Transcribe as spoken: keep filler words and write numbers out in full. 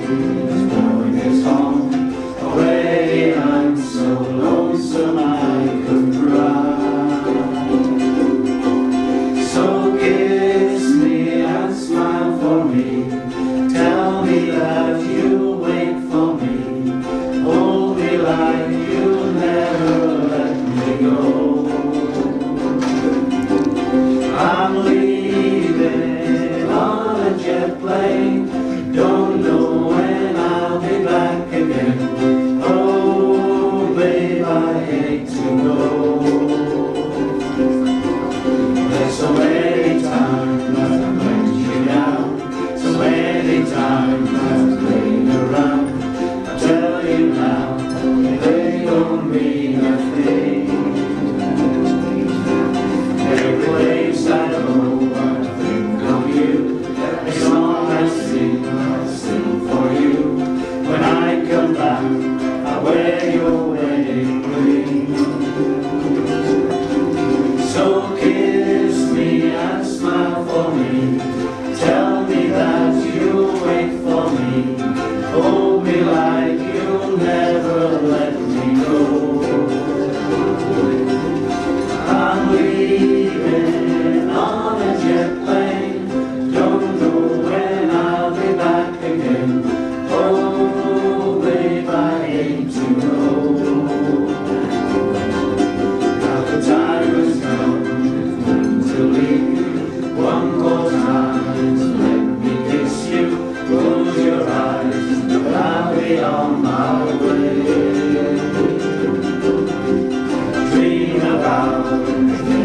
knowing it's home. Already I'm so lonesome I could cry. So kiss me and smile for me. Tell me that you'll wait for me. Hold me like you'll never let me go. I'm leaving on a jet plane. Don't know when I'll be back again. Oh, babe, I hate to go. There's so many times I've let you down. So many times I've played around. I tell you now, they don't mean a thing. Every place I go, I think of you. Every song I sing, I sing for you. When I come back, I wear your wedding ring. So kiss me and smile for me. Tell me that you'll wait for me. Hold me like you'll never let me go. I'm leaving on a jet plane. Don't know when I'll be back again. Oh, babe, I hate to know. Now the time has come to leave. One more time, let me kiss you. Close your eyes, and I'll be on my way. Dream about